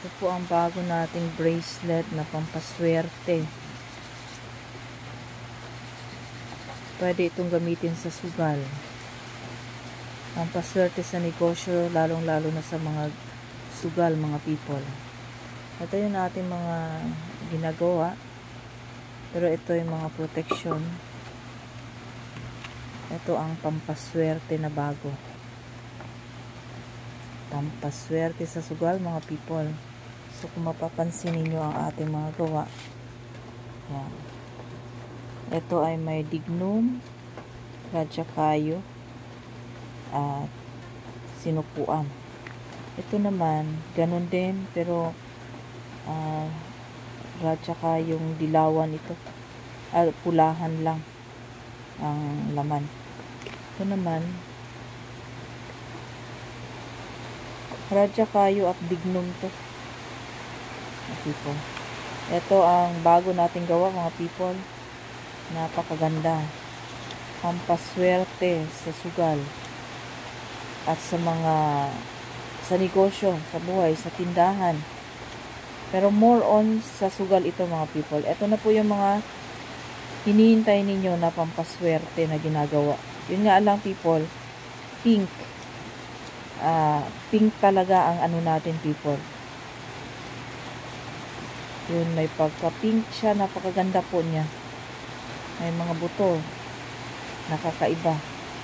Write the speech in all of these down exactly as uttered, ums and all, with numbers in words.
Ito po ang bago nating bracelet na pampaswerte. Pwede itong gamitin sa sugal. Pampaswerte sa negosyo, lalong-lalo na sa mga sugal, mga people. Ito yung ating mga ginagawa. Pero ito yung mga protection. Ito ang pampaswerte na bago. Pampaswerte sa sugal, mga people. So, kung mapapansin ninyo ang ating mga gawa, yan. Ito ay may dignum, radyakayo, at sinukuan. Ito naman, ganun din, pero uh, radyakayong dilawan ito. Uh, pulahan lang ang laman. Ito naman, radyakayo at dignum to. People. Ito ang bago nating gawa, mga people. Napakaganda. Pampaswerte sa sugal at sa mga sa negosyo, sa buhay, sa tindahan. Pero more on sa sugal ito, mga people. Ito na po yung mga hinihintay ninyo na pampaswerte na ginagawa. Yun nga lang, people, pink. Uh, pink talaga ang ano natin, people. Yun, may pagka-pink siya. Napakaganda po niya. May mga buto. Nakakaiba.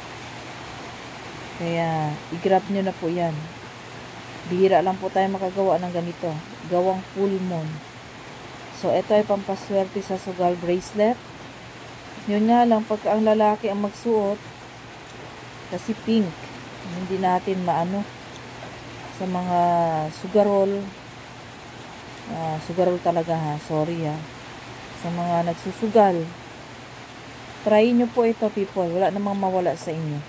Kaya, i-grab nyo na po yan. Bihira lang po tayo makagawa ng ganito. Gawang full moon. So, ito ay pampaswerte sa sugal bracelet. Yun nga lang, pagka ang lalaki ang magsuot, kasi pink, hindi natin maano, sa mga sugarol, Uh, sugarol talaga ha, sorry ha, sa mga nagsusugal, try nyo po ito, people. Wala namang mawala sa inyo.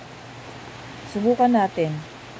Subukan natin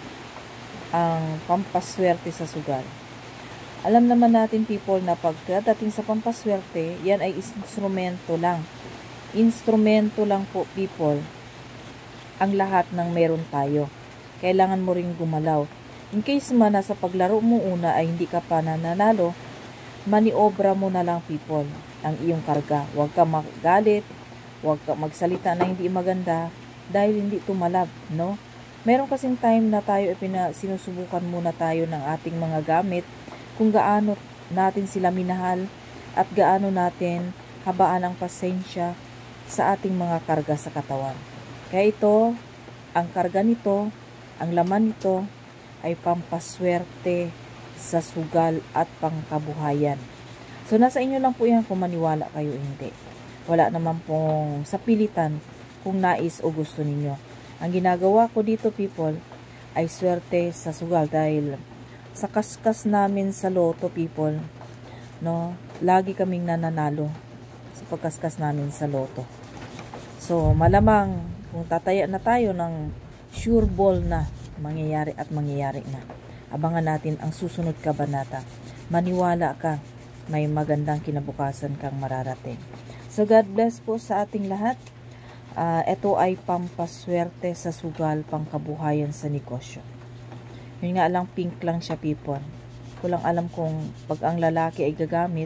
ang pampaswerte sa sugal. Alam naman natin, people, na pagdating sa pampaswerte, yan ay instrumento lang. Instrumento lang po, people, ang lahat ng meron tayo. Kailangan mo ring gumalaw. In case man na sa paglaro mo una ay hindi ka pa nananalo, maniobra mo na lang, people, ang iyong karga. Huwag ka magalit, huwag ka magsalita na hindi maganda dahil hindi tumalab, no? Meron kasing time na tayo ipina, sinusubukan muna tayo ng ating mga gamit kung gaano natin sila minahal at gaano natin habaan ang pasensya sa ating mga karga sa katawan. Kaya ito, ang karga nito, ang laman nito, ay pampaswerte sa sugal at pangkabuhayan. So, nasa inyo lang po yan kung maniwala kayo hindi. Wala naman pong sapilitan kung nais o gusto ninyo. Ang ginagawa ko dito, people, ay swerte sa sugal dahil sa kaskas namin sa loto, people, no, lagi kaming nananalo sa pagkaskas namin sa loto. So, malamang kung tataya na tayo ng sure ball na mangyayari at mangyayari na. Abangan natin ang susunod kabanata. Maniwala ka, may magandang kinabukasan kang mararating. So, God bless po sa ating lahat. Uh, ito ay pampaswerte sa sugal, pangkabuhayan sa negosyo. Yun nga lang, pink lang siya, people. Kulang alam kung pag ang lalaki ay gagamit,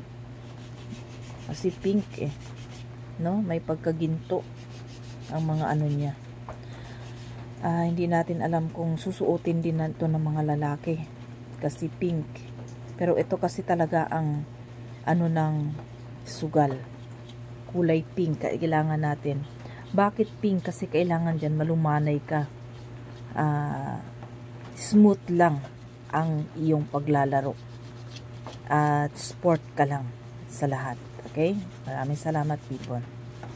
kasi pink eh. No? May pagkaginto ang mga ano niya. Uh, hindi natin alam kung susuotin din na ito ng mga lalaki kasi pink, pero ito kasi talaga ang ano ng sugal, kulay pink kailangan natin. Bakit pink? Kasi kailangan dyan malumanay ka, uh, smooth lang ang iyong paglalaro at sport ka lang sa lahat. Okay, maraming salamat, people.